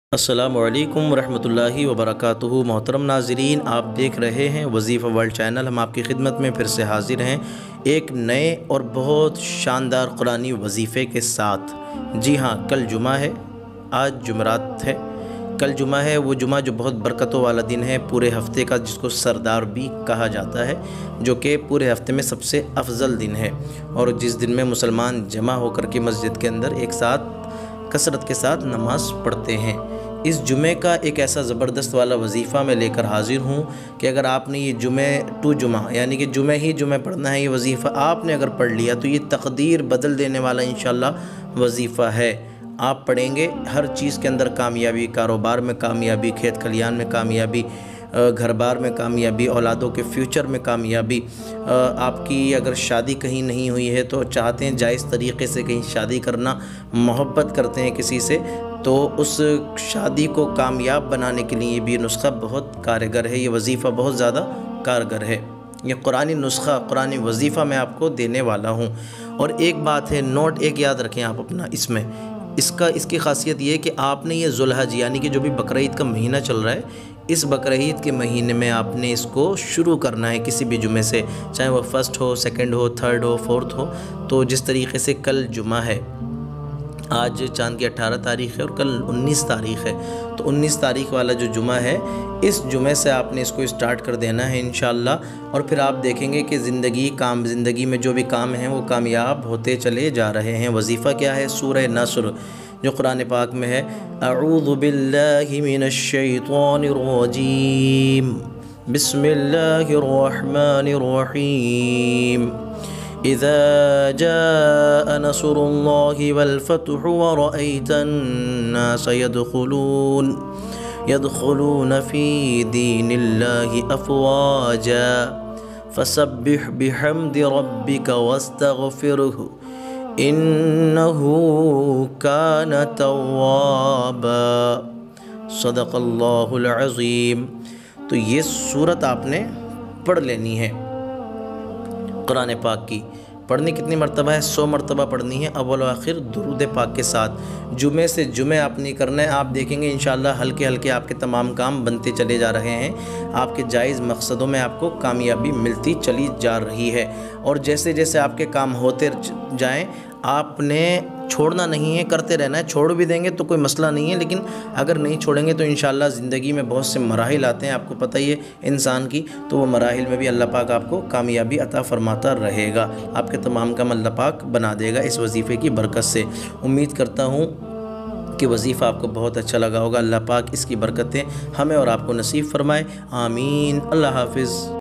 السلام علیکم ورحمۃ اللہ وبرکاتہ۔ محترم ناظرین، آپ دیکھ رہے ہیں وظیفہ ورلڈ چینل۔ ہم آپ کی خدمت میں پھر سے حاضر ہیں ایک نئے اور بہت شاندار قرآنی وظیفے کے ساتھ۔ جی ہاں، کل جمعہ ہے، آج جمعرات ہے۔ کل جمعہ ہے، وہ جمعہ جو بہت برکتوں والا دن ہے پورے ہفتے کا، جس کو سردار بھی کہا جاتا ہے، جو کہ پورے ہفتے میں سب سے افضل دن ہے، اور جس دن میں مسلمان جمع ہو کر کے مسجد کے اندر ایک ساتھ کثرت کے ساتھ نماز پڑھتے ہیں۔ اس جمعے کا ایک ایسا زبردست والا وظیفہ میں لے کر حاضر ہوں کہ اگر آپ نے یہ جمعہ یعنی کہ جمعہ پڑھنا ہے، یہ وظیفہ آپ نے اگر پڑھ لیا تو یہ تقدیر بدل دینے والا انشاءاللہ وظیفہ ہے۔ آپ پڑھیں گے، ہر چیز کے اندر کامیابی، کاروبار میں کامیابی، کھیت کھلیان میں کامیابی، گھر بار میں کامیابی، اولادوں کے فیوچر میں کامیابی۔ آپ کی اگر شادی کہیں نہیں ہوئی ہے تو چاہتے ہیں جائز طریقے سے کہیں شادی کرنا، محبت کرتے ہیں کسی سے، تو اس شادی کو کامیاب بنانے کے لیے یہ بھی نسخہ بہت کارگر ہے، یہ وظیفہ بہت زیادہ کارگر ہے۔ یہ قرآنی نسخہ، قرآنی وظیفہ میں آپ کو دینے والا ہوں۔ اور ایک بات ہے، نوٹ ایک یاد رکھیں آپ اپنا، اس کی خاصیت یہ ہے کہ آپ نے یہ ذوالحج یعنی کہ جو بھی بقرعید کا مہینہ چل رہا ہے، اس بقرعید کے مہینے میں آپ نے اس کو شروع کرنا ہے کسی بھی جمعے سے، چاہے وہ فرسٹ ہو، سیکنڈ ہو، تھرڈ ہو، فورتھ ہو۔ تو جس طریقے سے کل جمعہ ہے، آج چاند کی 18 تاریخ ہے اور کل 19 تاریخ ہے، تو 19 تاریخ والا جو جمعہ ہے، اس جمعے سے آپ نے اس کو اسٹارٹ کر دینا ہے انشاءاللہ۔ اور پھر آپ دیکھیں گے کہ زندگی میں جو بھی کام ہیں وہ کامیاب ہوتے چلے جا رہے ہیں۔ وظیفہ کیا ہے؟ سورہ نصر، جو قرآن پاک میں ہے، اعوذ باللہ من الشیطان الرجیم، بسم اللہ الرحمن الرحیم، اذا جاء نصر اللہ والفتح ورأیت الناس يدخلون في دین اللہ افواجا فسبح بحمد ربک واستغفرہ انہ کان توابا، صدق اللہ العظیم۔ تو یہ سورت آپ نے پڑھ لینی ہے قرآن پاک کی۔ پڑھنی کتنی مرتبہ ہے؟ 100 مرتبہ پڑھنی ہے، اول و آخر درود پاک کے ساتھ۔ جمعے سے جمعے آپ نہیں کرنا ہے، آپ دیکھیں گے انشاءاللہ ہلکے ہلکے آپ کے تمام کام بنتے چلے جا رہے ہیں، آپ کے جائز مقصدوں میں آپ کو کامیابی ملتی چلی جا رہی ہے۔ اور جیسے جیسے آپ کے کام ہوتے جائیں، آپ نے چھوڑنا نہیں ہے، کرتے رہنا ہے۔ چھوڑ بھی دیں گے تو کوئی مسئلہ نہیں ہے، لیکن اگر نہیں چھوڑیں گے تو انشاءاللہ زندگی میں بہت سے مراحل آتے ہیں، آپ کو پتہ ہی ہے انسان کی، تو وہ مراحل میں بھی اللہ پاک آپ کو کامیابی عطا فرماتا رہے گا، آپ کے تمام کام اللہ پاک بنا دے گا اس وظیفے کی برکت سے۔ امید کرتا ہوں کہ وظیفہ آپ کو بہت اچھا لگا ہوگا۔ اللہ پاک اس کی برکتیں ہمیں اور آپ کو نصیب فرمائے، آمین۔ اللہ حافظ۔